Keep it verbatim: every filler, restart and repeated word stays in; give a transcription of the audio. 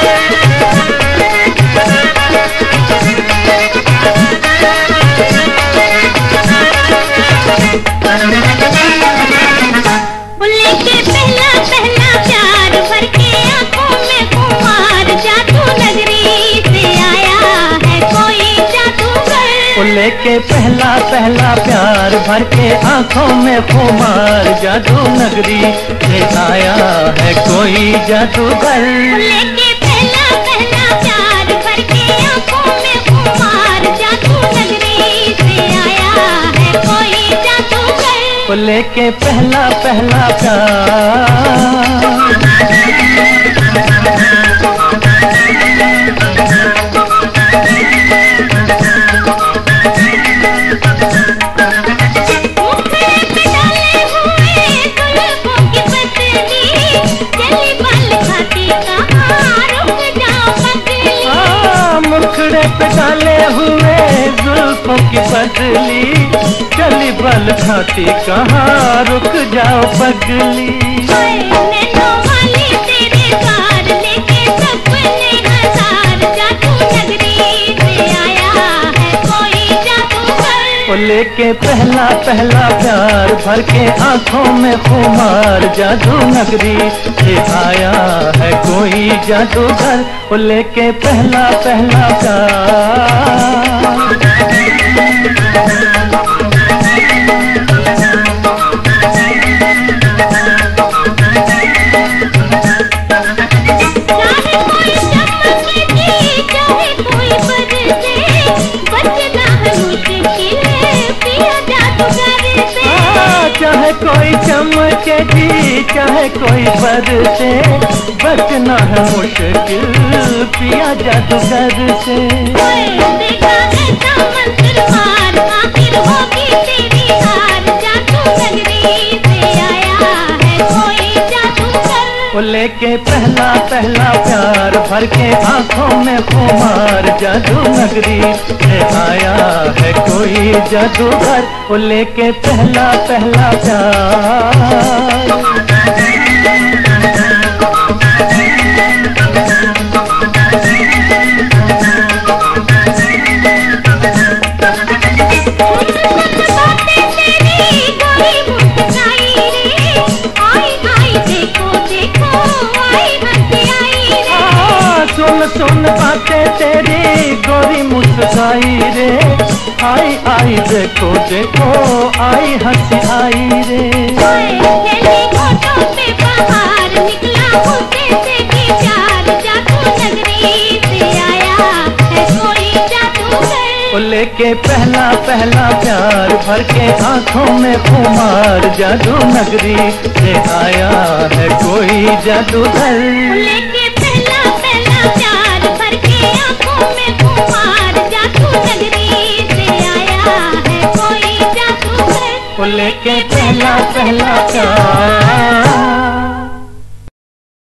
लेके पहला पहला प्यार भर के आंखों में खुमार, जादू नगरी से आया है कोई जादूगर। लेके पहला पहला प्यार भर के आंखों में खुमार, जादू नगरी से आया है कोई जादूगर। लेके पहला पहला प्यार भर के आंखों में खुमार, जादू नगरी से आया है कोई जादूगर। लेके पहला पहला प्यार मुखड़े पे डाले हुए जुल्फों की बदली, चली बल खाती कहाँ रुक जाओ पगली। नैनों वाली तेरे द्वार लेके सपने हजार, जादू नगरी से आया है कोई जादूगर। लेके पहला पहला प्यार भर के आंखों में खुमार, जादू नगरी से आया है कोई जादूगर। लेके पहला पहला प्यार चाहे कोई चमके जी चाहे कोई बरसे, बचना है मुश्किल पिया जादूगर से। देखा ऐसा मंत्र मार, आखिर होगी तेरी हार, जादू नगरी से आया है कोई जादूगर। लेके पहला पहला प्यार भर के आंखों में खुमार, जादू नगरी से आया है कोई जादूगर। लेके पहला पहला प्यार सुन सुन बातें तेरी गोरी मुस्काई रे, आई आई देखो देखो आई हंसी आई रे। पे बाहर निकला होते से प्यार, जादू नगरी से आया है कोई जादूगर। लेके पहला पहला प्यार भर के आंखों में खुमार, जादू नगरी से आया है कोई जादूगर। लेके पहला पहला प्यार भर के आंखों में खुमार, जादू नगरी से आया है कोई जादूगर। लेके पहला पहला प्यार